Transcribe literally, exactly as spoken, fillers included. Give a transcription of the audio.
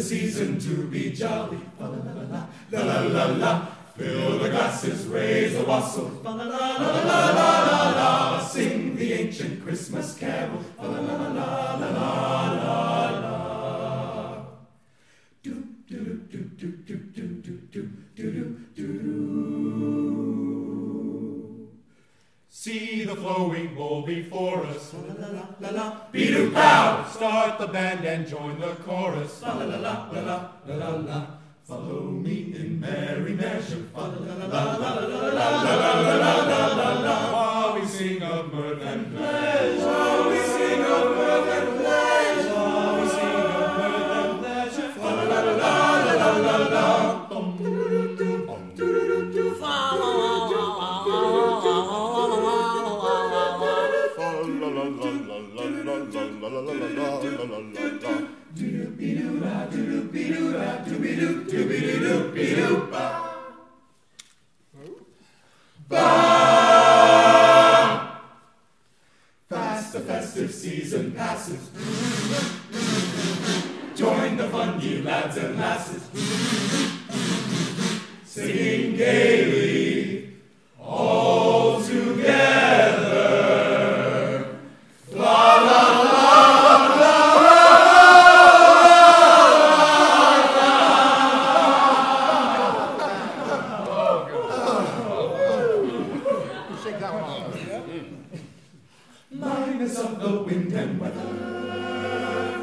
season to be jolly. La la la la la la la la. Fill the glasses, raise a wassail. La la la la la la la la. Sing the ancient Christmas carol. La la la la la la la la. Do do do do do do do do do do do. See the flowing bowl before us. La la la la la. Be-doo pow! Start the band and join the chorus. La la la la la la la la. Follow me in merry measure. La la la la la la la la la la la. While we sing of mirth and pleasure. While we sing of mirth and pleasure. While we sing of mirth and pleasure. La la la la la la la. Bum do do do bum do do do. La la la la la la la la. Do-do-be-doo-da, do-do-be-doo-da, do-be-doo, do-be-doo-doo-be-doo-ba. Ba! Fast the festive season passes. Join the fun, ye lads and lasses. Singing gaily, all together. La la la. Minus of the wind and weather,